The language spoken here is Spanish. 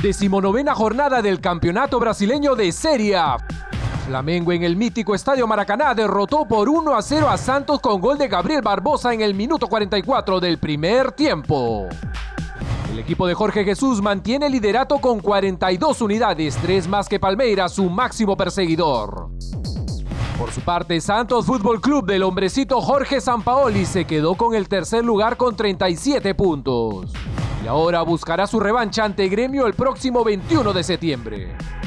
19ª jornada del Campeonato Brasileño de Serie A. Flamengo en el mítico Estadio Maracaná derrotó por 1-0 a Santos con gol de Gabriel Barbosa en el minuto 44 del primer tiempo. El equipo de Jorge Jesús mantiene el liderato con 42 unidades, 3 más que Palmeiras, su máximo perseguidor. Por su parte, Santos Fútbol Club del hombrecito Jorge Sampaoli se quedó con el tercer lugar con 37 puntos. Y ahora buscará su revancha ante Gremio el próximo 21 de septiembre.